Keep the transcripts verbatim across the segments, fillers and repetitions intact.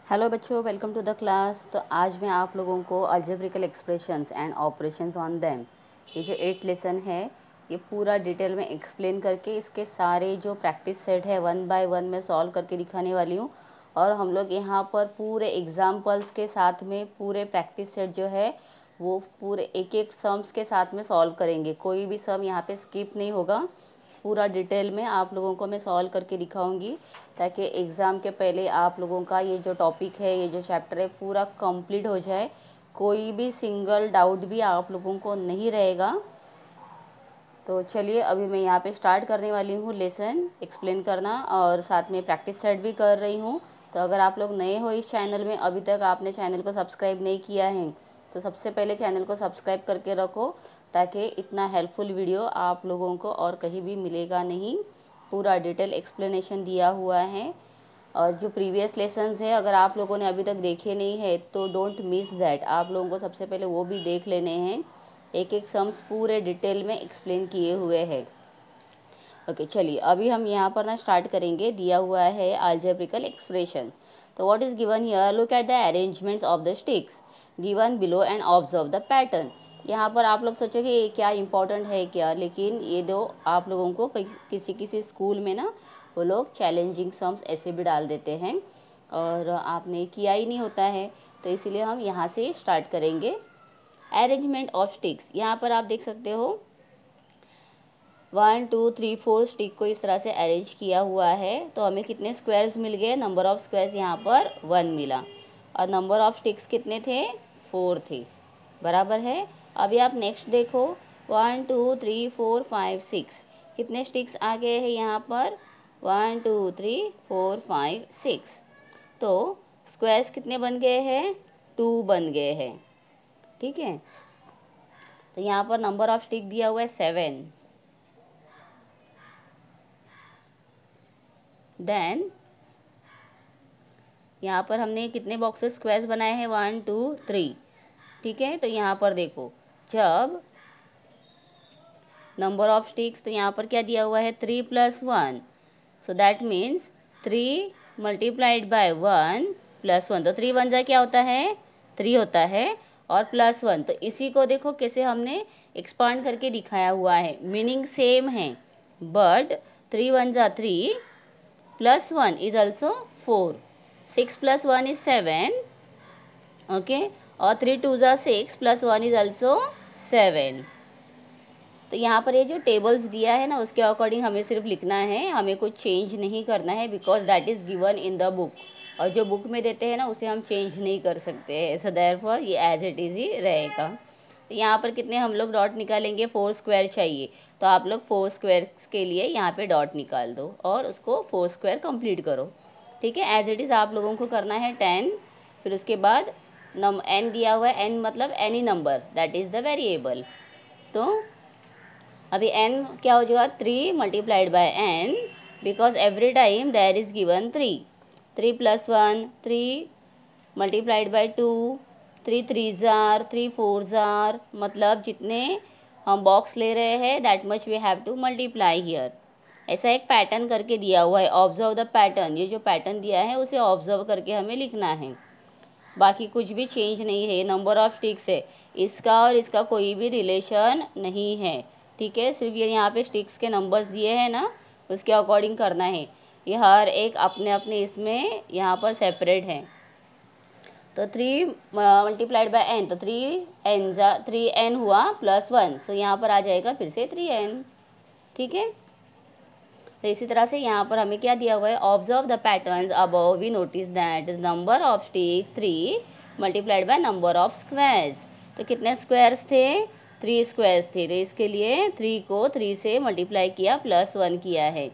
Hello बच्चों, welcome to the class. तो आज मैं आप लोगों को algebraic expressions and operations on them, ये जो एट लेसन है ये पूरा डिटेल में एक्सप्लेन करके इसके सारे जो प्रैक्टिस सेट है वन बाय वन में सॉल्व करके दिखाने वाली हूँ। और हम लोग यहाँ पर पूरे एग्जाम्पल्स के साथ में पूरे प्रैक्टिस सेट जो है वो पूरे एक एक सम्स के साथ में सॉल्व करेंगे। कोई भी सम यहाँ पे स्किप नहीं होगा। पूरा डिटेल में आप लोगों को मैं सॉल्व करके दिखाऊंगी ताकि एग्ज़ाम के पहले आप लोगों का ये जो टॉपिक है, ये जो चैप्टर है पूरा कंप्लीट हो जाए। कोई भी सिंगल डाउट भी आप लोगों को नहीं रहेगा। तो चलिए अभी मैं यहाँ पे स्टार्ट करने वाली हूँ लेसन एक्सप्लेन करना, और साथ में प्रैक्टिस सेट भी कर रही हूँ। तो अगर आप लोग नए हो इस चैनल में, अभी तक आपने चैनल को सब्सक्राइब नहीं किया है, तो सबसे पहले चैनल को सब्सक्राइब करके रखो ताकि इतना हेल्पफुल वीडियो आप लोगों को और कहीं भी मिलेगा नहीं। पूरा डिटेल एक्सप्लेनेशन दिया हुआ है। और जो प्रीवियस लेसन्स है अगर आप लोगों ने अभी तक देखे नहीं है तो डोंट मिस दैट, आप लोगों को सबसे पहले वो भी देख लेने हैं। एक एक सम्स पूरे डिटेल में एक्सप्लेन किए हुए हैं। ओके चलिए अभी हम यहाँ पर ना स्टार्ट करेंगे। दिया हुआ है अलजेब्रिकल एक्सप्रेशन। तो what is given here, look at the arrangements of the sticks given below and observe the pattern. यहाँ पर आप लोग सोचोगे ये क्या इंपॉर्टेंट है क्या, लेकिन ये दो आप लोगों को किसी किसी स्कूल में ना वो लोग चैलेंजिंग सम्स ऐसे भी डाल देते हैं और आपने किया ही नहीं होता है, तो इसीलिए हम यहाँ से स्टार्ट करेंगे। अरेंजमेंट ऑफ स्टिक्स, यहाँ पर आप देख सकते हो one two three four stick को इस तरह से अरेंज किया हुआ है। तो हमें कितने स्क्वायर्स मिल गए, नंबर ऑफ स्क्वायर्स यहाँ पर वन मिला और नंबर ऑफ स्टिक्स कितने थे, फोर थे, बराबर है। अभी आप नेक्स्ट देखो, one two three four five six, कितने स्टिक्स आ गए हैं यहाँ पर, one two three four five six. तो स्क्वायर्स कितने बन गए हैं, टू बन गए हैं, ठीक है। तो यहाँ पर नंबर ऑफ स्टिक दिया हुआ है सेवन। देन यहाँ पर हमने कितने बॉक्सेस स्क्वायर्स बनाए हैं, वन टू थ्री, ठीक है। तो यहाँ पर देखो जब नंबर ऑफ स्टिक्स, तो यहाँ पर क्या दिया हुआ है, three plus one, so that means three multiplied by one plus one. तो थ्री वन जा क्या होता है, थ्री होता है, और प्लस वन। तो इसी को देखो कैसे हमने एक्सपांड करके दिखाया हुआ है, मीनिंग सेम है बट थ्री वन जा three plus one is also four, six plus one is seven, okay, और थ्री टू जा six plus one is also seven. तो यहाँ पर ये जो टेबल्स दिया है ना उसके अकॉर्डिंग हमें सिर्फ लिखना है, हमें कुछ चेंज नहीं करना है, because that is given in the book. और जो बुक में देते हैं ना उसे हम चेंज नहीं कर सकते हैं, सो देयरफॉर ये एज इट इज़ ही रहेगा। तो यहाँ पर कितने हम लोग डॉट निकालेंगे, फोर स्क्वायर चाहिए, तो आप लोग फोर स्क्वायर्स के लिए यहाँ पे डॉट निकाल दो और उसको फोर स्क्वायर कंप्लीट करो, ठीक है। एज इट इज़ आप लोगों को करना है टेन। फिर उसके बाद नम एन दिया हुआ है, एन मतलब any number that is the variable. तो अभी n क्या हो जाएगा, three multiplied by n, because every time there is given three. Three plus one, three multiplied by two, three three जार, थ्री फोर जार, मतलब जितने हम बॉक्स ले रहे हैं that much we have to multiply here. ऐसा एक पैटर्न करके दिया हुआ है, ऑब्जर्व द पैटर्न। ये जो पैटर्न दिया है उसे ऑब्जर्व करके हमें लिखना है, बाकी कुछ भी चेंज नहीं है। नंबर ऑफ स्टिक्स है, इसका और इसका कोई भी रिलेशन नहीं है, ठीक है। सिर्फ ये यहाँ पे स्टिक्स के नंबर्स दिए हैं ना उसके अकॉर्डिंग करना है। ये हर एक अपने अपने इसमें यहाँ पर सेपरेट है। तो थ्री मल्टीप्लाइड बाय एन, तो थ्री एन जा थ्री एन हुआ प्लस वन, सो यहाँ पर आ जाएगा फिर से थ्री एन, ठीक है। तो इसी तरह से यहाँ पर हमें क्या दिया हुआ है, observe the patterns above we notice that number of stick three multiplied by number of squares. तो कितने स्क्वायर्स थे, थ्री स्क्वायर्स थे, तो इसके लिए थ्री को थ्री से मल्टीप्लाई किया, प्लस वन किया है।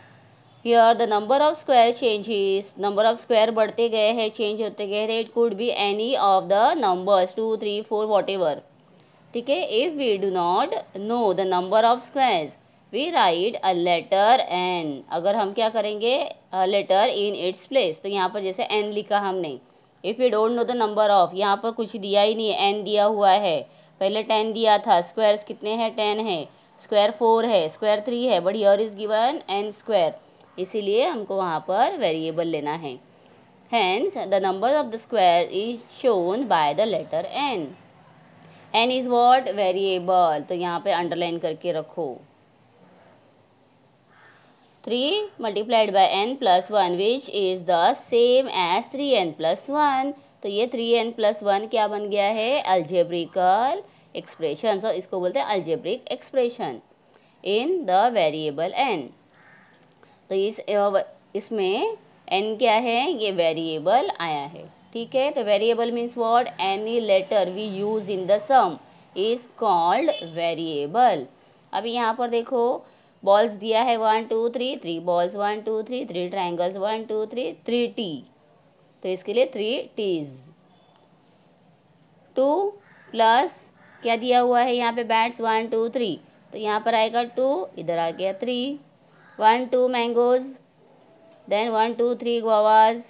Here the number of square changes, number of square बढ़ते गए हैं, चेंज होते गए हैं। It could be any of the numbers two three four whatever, ठीक है। If we do not know the number of squares we write a letter n. अगर हम क्या करेंगे, लेटर इन इट्स प्लेस, तो यहाँ पर जैसे एन लिखा हमने। If you don't know the number of, यहाँ पर कुछ दिया ही नहीं है, एन दिया हुआ है, पहले टेन दिया था। स्क्वायर्स कितने हैं, टेन है, स्क्वायर फोर है, स्क्वायर थ्री है, but here is given n square, इसीलिए हमको वहाँ पर वेरिएबल लेना है। Hence, the number of the square is shown by the letter n. n is what? Variable. तो यहाँ पे अंडरलाइन करके रखो. Three multiplied by n plus one which is the same as three n plus वन. तो ये three n plus one क्या बन गया है? algebraical expression. so इसको बोलते हैं algebraic expression in the variable n. तो इस इसमें n क्या है? ये वेरिएबल आया है. ठीक है, तो variable means what? Any letter we use in the sum is called variable. अभी यहाँ पर देखो बॉल्स दिया है one two three, three balls one two three, three triangles one two three, three t. तो इसके लिए थ्री टीज. टू प्लस क्या दिया हुआ है यहाँ पे? Bats one two three. तो यहाँ पर आएगा टू, इधर आ गया three. One two mangoes, then one two three guavas,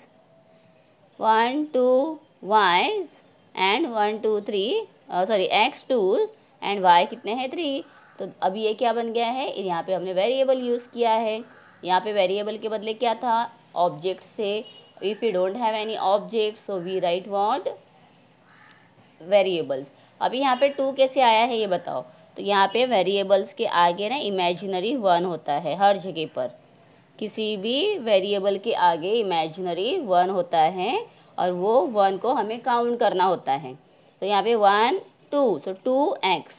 one two y's and one two three sorry x two and y कितने हैं? थ्री. तो अभी ये क्या बन गया है? यहाँ पे हमने वेरिएबल यूज़ किया है. यहाँ पे वेरिएबल के बदले क्या था? ऑब्जेक्ट्स थे. If you don't have any object so we write what? Variables. अभी यहाँ पे टू कैसे आया है ये बताओ. तो यहाँ पे वेरिएबल्स के आगे ना इमेजिनरी वन होता है हर जगह पर. किसी भी वेरिएबल के आगे इमेजिनरी वन होता है और वो वन को हमें काउंट करना होता है. तो यहाँ पे one two, so two x,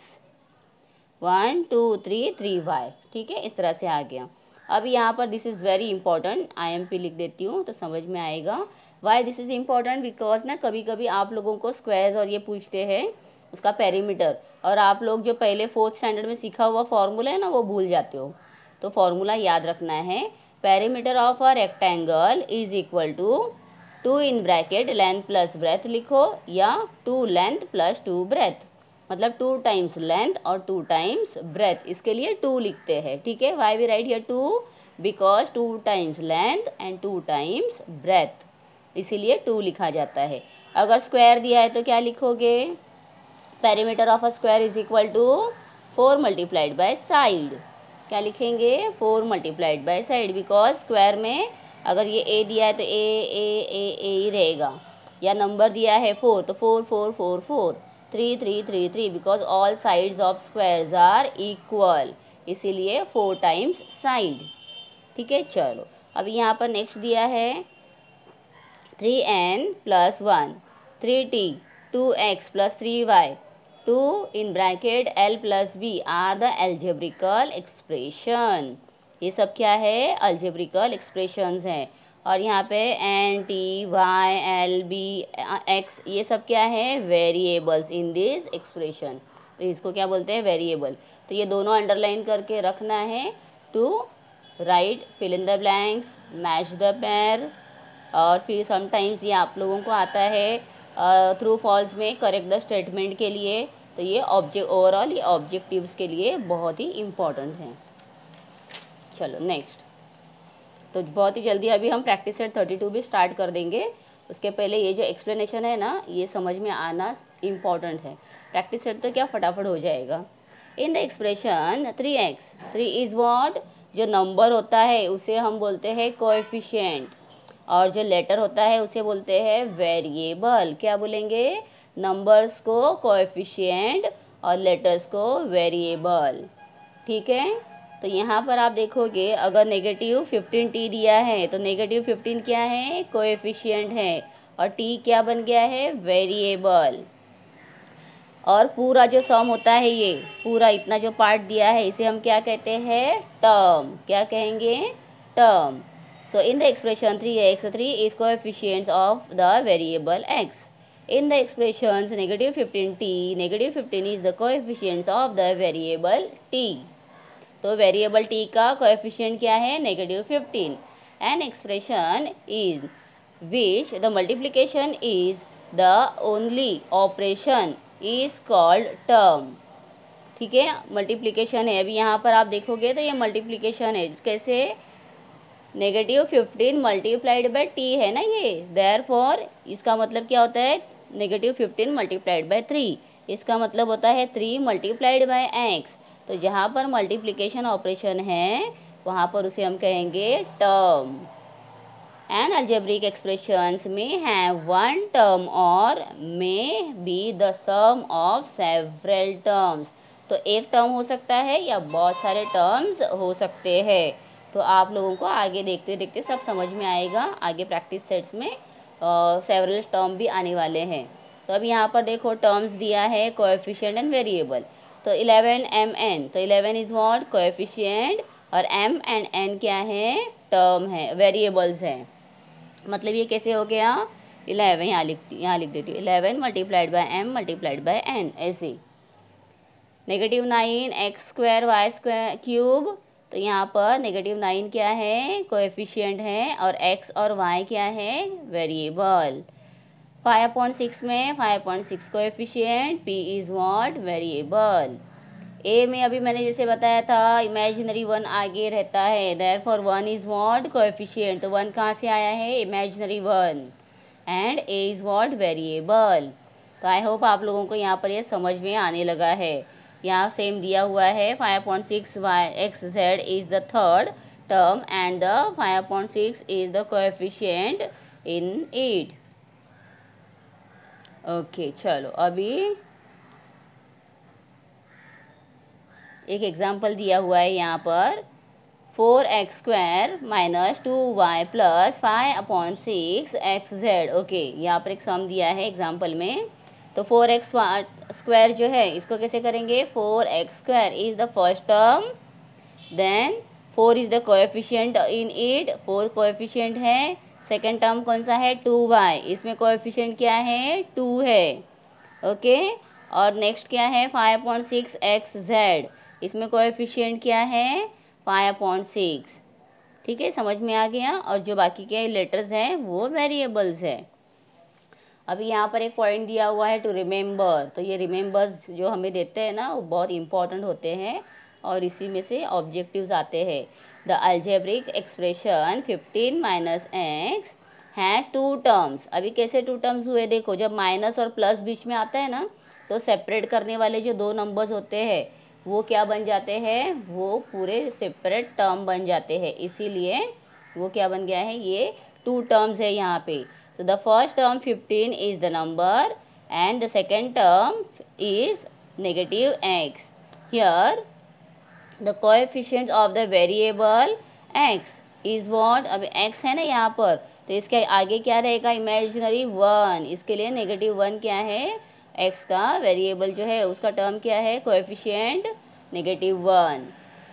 one two three, three y. ठीक है, इस तरह से आ गया. अब यहाँ पर this is very important, I M P लिख देती हूँ तो समझ में आएगा. Why this is important? Because ना कभी कभी आप लोगों को स्क्वायर्स और ये पूछते हैं उसका पेरीमीटर, और आप लोग जो पहले फोर्थ स्टैंडर्ड में सीखा हुआ फॉर्मूला है ना वो भूल जाते हो. तो फॉर्मूला याद रखना है. Perimeter of a rectangle is equal to two in bracket length plus breadth लिखो, या two length plus two breadth, मतलब टू टाइम्स लेंथ और टू टाइम्स ब्रेथ. इसके लिए टू लिखते हैं. ठीक है, why we write here two? Because two times length and two times breadth, इसीलिए टू लिखा जाता है. अगर स्क्वायर दिया है तो क्या लिखोगे? Perimeter of a square is equal to four multiplied by side. क्या लिखेंगे? Four multiplied by side. Because square में अगर ये ए दिया है तो ए ए ए ए ही रहेगा, या नंबर दिया है फोर तो four four four four, three three three three. Because all sides of squares are equal, इसीलिए फोर टाइम्स साइड. ठीक है, चलो अभी यहाँ पर नेक्स्ट दिया है three n plus one, three t, two x plus three y, two in bracket L plus B are the algebraical expression. ये सब क्या है? algebraical expressions हैं. और यहाँ पे n, t, y, l, b, x ये सब क्या है? variables in this expression. तो इसको क्या बोलते हैं? variable. तो ये दोनों अंडरलाइन करके रखना है. to write fill in the blanks, match the pair. और फिर समटाइम्स ये आप लोगों को आता है थ्रू फॉल्स में करेक्ट द स्टेटमेंट के लिए. तो ये ऑब्जेक्ट ओवरऑल ये ऑब्जेक्टिव्स के लिए बहुत ही इम्पॉर्टेंट हैं. चलो नेक्स्ट. तो बहुत ही जल्दी अभी हम प्रैक्टिस सेट थर्टी टू भी स्टार्ट कर देंगे. उसके पहले ये जो एक्सप्लेनेशन है ना ये समझ में आना इम्पॉर्टेंट है. प्रैक्टिस सेट तो क्या फटाफट हो जाएगा. In the expression three x, three is what? जो नंबर होता है उसे हम बोलते हैं कोएफिशिएंट, और जो लेटर होता है उसे बोलते हैं वेरिएबल. क्या बोलेंगे? नंबर्स को कोएफिशिएंट और लेटर्स को वेरिएबल. ठीक है, तो यहाँ पर आप देखोगे अगर नेगेटिव फिफ्टीन टी दिया है तो नेगेटिव फिफ्टीन क्या है? कोएफिशिएंट है, और टी क्या बन गया है? वेरिएबल. और पूरा जो सम होता है ये पूरा इतना जो पार्ट दिया है इसे हम क्या कहते हैं? टर्म. क्या कहेंगे? Term. So in the expression three x, three is coefficients of the variable x. In the expressions negative fifteen t, negative fifteen is the coefficients of the variable t. तो variable t का coefficient क्या है? negative fifteen. An expression in which the multiplication is the only operation is called term. ठीक है, multiplication है. अभी यहाँ पर आप देखोगे तो ये multiplication है. कैसे? Negative fifteen multiplied by t है ना ये. देयर फॉर इसका मतलब क्या होता है? Negative fifteen multiplied by three. इसका मतलब होता है थ्री मल्टीप्लाइड बाई एक्स. तो जहाँ पर मल्टीप्लिकेशन ऑपरेशन है वहाँ पर उसे हम कहेंगे टर्म. एंड अलजेब्रिक एक्सप्रेशंस में हैव वन टर्म और may be the sum of several terms. तो एक टर्म हो सकता है या बहुत सारे टर्म्स हो सकते हैं। तो आप लोगों को आगे देखते देखते सब समझ में आएगा। आगे प्रैक्टिस सेट्स में सेवरल टर्म भी आने वाले हैं। तो अब यहाँ पर देखो टर्म्स दिया है कोएफिशिएंट एंड वेरिएबल। तो इलेवन एम एन, तो इलेवन इज व्हाट कोएफिशिएंट और m एंड n क्या है टर्म है, वेरिएबल्स हैं। मतलब ये कैसे हो गया इलेवन, यहाँ लिख यहाँ लिख देती हूँ eleven multiplied by m multiplied by n ऐसे। Negative nine x square y square cube, तो यहाँ पर नेगेटिव नाइन क्या है कोएफिशिएंट है और x और y क्या है वेरिएबल। फाइव पॉइंट सिक्स में five point six coefficient, p is what variable. A में अभी मैंने जैसे बताया था इमेजिनरी वन आगे रहता है, therefore one is what coefficient. तो वन कहाँ से आया है imaginary one and a is what variable. तो आई होप आप लोगों को यहाँ पर ये समझ में आने लगा है। यहाँ सेम दिया हुआ है five point six y x z is the third term and the five point six is the coefficient in it. Okay चलो अभी एक एग्जाम्पल दिया हुआ है यहाँ पर four x square minus two y plus five upon six x z. Okay यहाँ पर एक सम दिया है एग्जाम्पल में। तो फोर एक्स स्क्वायर जो है इसको कैसे करेंगे, four x square is the first term, then four is the coefficient in it, four coefficient है। सेकेंड टर्म कौन सा है टू वाई, इसमें कोएफिशिएंट क्या है टू है। ओके और नेक्स्ट क्या है five point six x z, इसमें कोएफिशिएंट क्या है फाइव पॉइंट सिक्स। ठीक है समझ में आ गया। और जो बाकी के लेटर्स हैं वो वेरिएबल्स है। अभी यहाँ पर एक पॉइंट दिया हुआ है टू रिमेंबर। तो ये रिमेंबर्स जो हमें देते हैं ना वो बहुत इंपॉर्टेंट होते हैं और इसी में से ऑब्जेक्टिव्स आते हैं। The algebraic expression fifteen minus x has two terms. अभी कैसे टू टर्म्स हुए देखो, जब माइनस और प्लस बीच में आता है ना तो सेपरेट करने वाले जो दो नंबर्स होते हैं वो क्या बन जाते हैं, वो पूरे सेपरेट टर्म बन जाते हैं। इसीलिए वो क्या बन गया है, ये टू टर्म्स है यहाँ पे। So the first term fifteen is the number and the second term is negative x. Here the coefficient of the variable x is what, अब x है ना यहाँ पर, तो इसके आगे क्या रहेगा इमेजिनरी वन। इसके लिए नेगेटिव वन क्या है x का वेरिएबल जो है उसका टर्म क्या है coefficient negative one.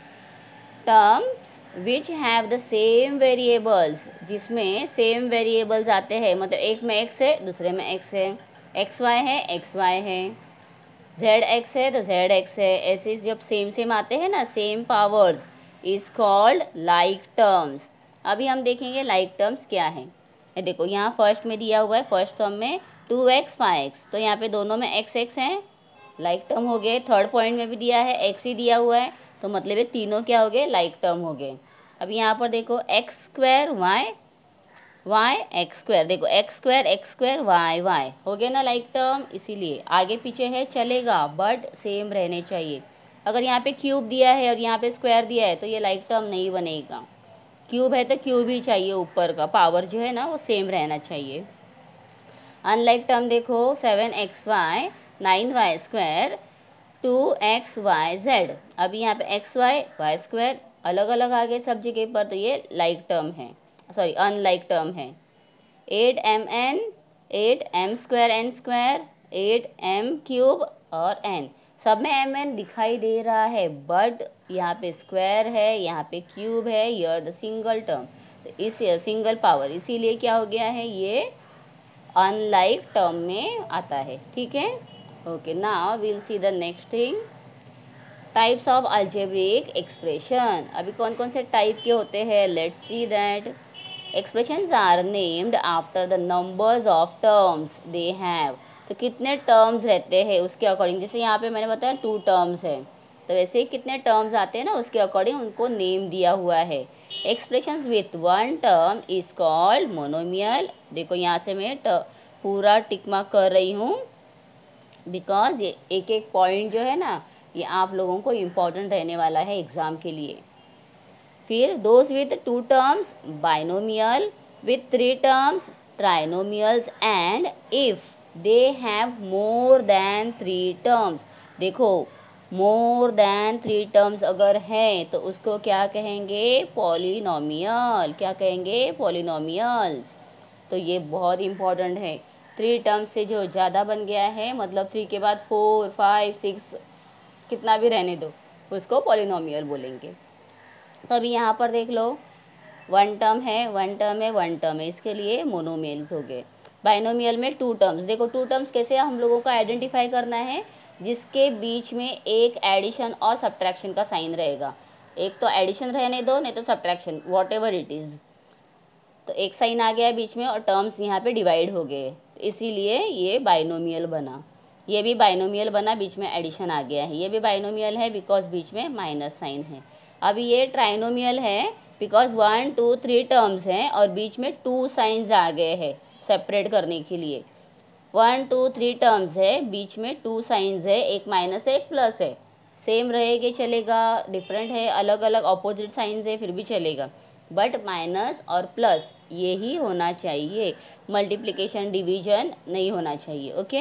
Terms which have the same variables, जिसमें सेम वेरिएबल्स आते हैं, मतलब एक में x है दूसरे में x है, एक्स वाई है एक्स वाई है, जेड एक्स है तो जेड एक्स है। ऐसे जब सेम सेम आते हैं ना same powers is called like terms. अभी हम देखेंगे लाइक टर्म्स क्या है। ये देखो यहाँ फर्स्ट में दिया हुआ है फर्स्ट टर्म में टू एक्स फाइव एक्स, तो यहाँ पे दोनों में एक्स एक्स हैं लाइक टर्म हो गए। थर्ड पॉइंट में भी दिया है एक्स ही दिया हुआ है तो मतलब ये तीनों क्या हो गए लाइक टर्म हो गए। अब यहाँ पर देखो x square y y x square, देखो x square x square y y हो गया ना लाइक टर्म। इसीलिए आगे पीछे है चलेगा बट सेम रहने चाहिए। अगर यहाँ पे क्यूब दिया है और यहाँ पे स्क्वायर दिया है तो ये लाइक टर्म नहीं बनेगा। क्यूब है तो क्यूब ही चाहिए, ऊपर का पावर जो है ना वो सेम रहना चाहिए। अनलाइक टर्म देखो seven x y nine y square two x y z. अभी यहाँ पे एक्स वाई वाई स्क्वायर अलग अलग आ गए सब जगह पर, तो ये लाइक टर्म है, सॉरी अनलाइक टर्म है। Eight m n eight m square n square eight m cube और एन, सब में एम एन दिखाई दे रहा है बट यहाँ पे स्क्वायर है यहाँ पे क्यूब है, यर द सिंगल टर्म, तो इस सिंगल पावर, इसीलिए क्या हो गया है ये अनलाइक टर्म में आता है। ठीक है okay now we'll see the next thing types of algebraic expression. अभी कौन कौन से टाइप के होते हैं let's see that. Expressions are named after the numbers of terms they have. तो कितने टर्म्स रहते हैं उसके अकॉर्डिंग, जैसे यहाँ पे मैंने बताया टू टर्म्स है तो वैसे ही कितने टर्म्स आते हैं ना उसके अकॉर्डिंग उनको नेम दिया हुआ है। Expressions with one term is called monomial. देखो यहाँ से मैं पूरा टिक मार्क कर रही हूँ बिकॉज ये एक एक पॉइंट जो है ना ये आप लोगों को इम्पॉर्टेंट रहने वाला है एग्ज़ाम के लिए। फिर those with two terms binomial, with three terms trinomials and if they have more than three terms। देखो more than three terms अगर है तो उसको क्या कहेंगे, पॉलिनोमियल। क्या कहेंगे, पॉलिनोमियल्स। तो ये बहुत इंपॉर्टेंट है। थ्री टर्म्स से जो ज़्यादा बन गया है, मतलब थ्री के बाद फोर फाइव सिक्स कितना भी रहने दो, उसको पॉलिनोमियल बोलेंगे। तो अभी यहाँ पर देख लो, वन टर्म है, वन टर्म है, वन टर्म है, इसके लिए मोनोमियल्स हो गए। बाइनोमियल में टू टर्म्स। देखो टू टर्म्स कैसे हम लोगों को आइडेंटिफाई करना है, जिसके बीच में एक एडिशन और सब्ट्रैक्शन का साइन रहेगा। एक तो एडिशन रहने दो, नहीं तो subtraction, whatever it is. तो एक साइन आ गया बीच में और टर्म्स यहाँ पे डिवाइड हो गए, इसीलिए ये बाइनोमियल बना। ये भी बाइनोमियल बना, बीच में एडिशन आ गया है। ये भी बाइनोमियल है बिकॉज बीच में माइनस साइन है। अब ये ट्राइनोमियल है because one two three terms हैं और बीच में टू साइंस आ गए हैं सेपरेट करने के लिए। वन टू थ्री टर्म्स है, बीच में टू साइंस है, एक माइनस है एक प्लस है। सेम रहेगा चलेगा, डिफरेंट है, अलग अलग ऑपोजिट साइंस है फिर भी चलेगा, बट माइनस और प्लस ये ही होना चाहिए। मल्टीप्लिकेशन डिवीजन नहीं होना चाहिए। ओके,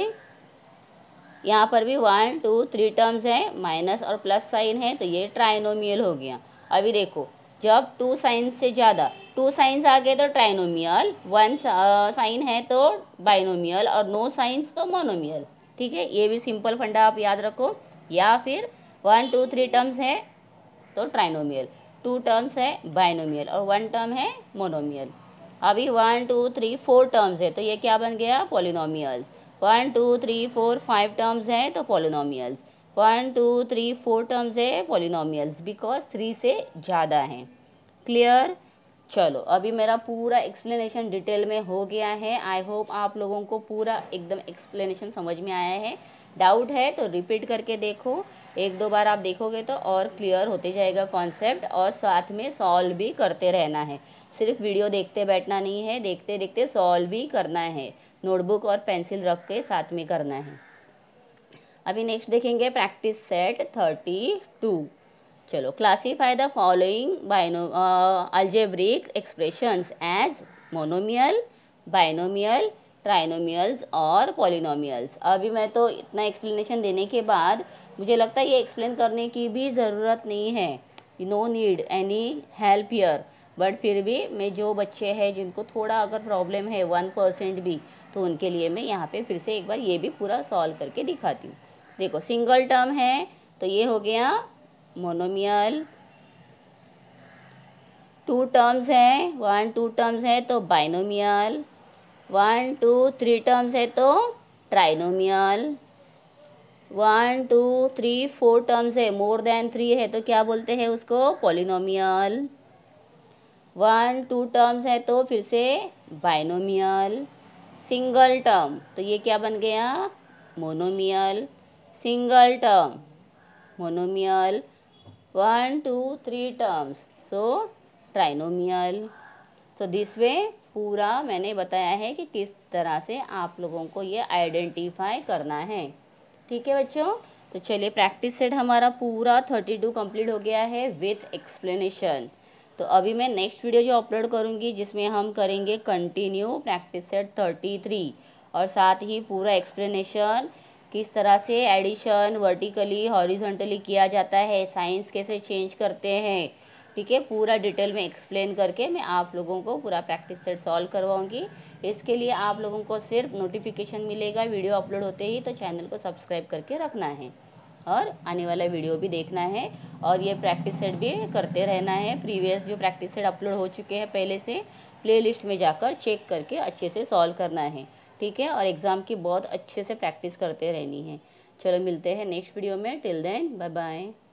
यहाँ पर भी वन टू थ्री टर्म्स हैं, माइनस और प्लस साइन है, तो ये ट्राइनोमियल हो गया। अभी देखो, जब टू साइंस से ज़्यादा, टू साइंस आ गए तो ट्राइनोमियल, वन साइन है तो बाइनोमियल और नो साइंस तो मोनोमियल। ठीक है, ये भी सिंपल फंडा आप याद रखो। या फिर वन टू थ्री टर्म्स है तो ट्राइनोमियल, टू टर्म्स है बाइनोमियल और वन टर्म है मोनोमियल। अभी one two three four terms है तो ये क्या बन गया, polynomials. One two three four five terms हैं तो polynomials. One two three four terms है पॉलिनोमियल्स बिकॉज थ्री से ज़्यादा हैं। क्लियर। चलो अभी मेरा पूरा एक्सप्लेनेशन डिटेल में हो गया है। आई होप आप लोगों को पूरा एकदम एक्सप्लेनेशन समझ में आया है। डाउट है तो रिपीट करके देखो, एक दो बार आप देखोगे तो और क्लियर होते जाएगा कॉन्सेप्ट, और साथ में सॉल्व भी करते रहना है। सिर्फ वीडियो देखते बैठना नहीं है, देखते देखते सॉल्व भी करना है। नोटबुक और पेंसिल रख के साथ में करना है। अभी नेक्स्ट देखेंगे प्रैक्टिस सेट थर्टी टू। चलो, classify the following bino algebraic expressions as monomial, binomial, trinomials और पॉलिनोमियल्स। अभी मैं तो इतना एक्सप्लेनेशन देने के बाद मुझे लगता है ये एक्सप्लेन करने की भी ज़रूरत नहीं है, no need any help here. But फिर भी मैं जो बच्चे हैं जिनको थोड़ा अगर प्रॉब्लम है वन परसेंट भी, तो उनके लिए मैं यहाँ पे फिर से एक बार ये भी पूरा सॉल्व करके दिखाती हूँ। देखो, सिंगल टर्म है तो ये हो गया मोनोमियल। टू टर्म्स है, वन टू टर्म्स है तो binomial. One two three terms है तो trinomial. One two three four terms है, मोर देन थ्री है तो क्या बोलते हैं उसको, पॉलिनोमियल। वन टू टर्म्स है तो फिर से बाइनोमियल। सिंगल टर्म तो ये क्या बन गया, monomial. Single term monomial. One two three terms so trinomial. So this way पूरा मैंने बताया है कि किस तरह से आप लोगों को ये आइडेंटिफाई करना है। ठीक है बच्चों, तो चलिए प्रैक्टिस सेट हमारा पूरा थर्टी टू कंप्लीट हो गया है विथ एक्सप्लेनेशन। तो अभी मैं नेक्स्ट वीडियो जो अपलोड करूँगी जिसमें हम करेंगे continue practice set thirty three, और साथ ही पूरा एक्सप्लेनेशन किस तरह से एडिशन वर्टिकली हॉरिजॉन्टली किया जाता है, साइंस कैसे चेंज करते हैं। ठीक है, पूरा डिटेल में एक्सप्लेन करके मैं आप लोगों को पूरा प्रैक्टिस सेट सॉल्व करवाऊंगी। इसके लिए आप लोगों को सिर्फ नोटिफिकेशन मिलेगा वीडियो अपलोड होते ही, तो चैनल को सब्सक्राइब करके रखना है और आने वाला वीडियो भी देखना है, और ये प्रैक्टिस सेट भी करते रहना है। प्रीवियस जो प्रैक्टिस सेट अपलोड हो चुके हैं पहले से, प्लेलिस्ट में जाकर चेक करके अच्छे से सॉल्व करना है। ठीक है, और एग्ज़ाम की बहुत अच्छे से प्रैक्टिस करते रहनी है। चलो मिलते हैं नेक्स्ट वीडियो में, टिल देन बाय बाय।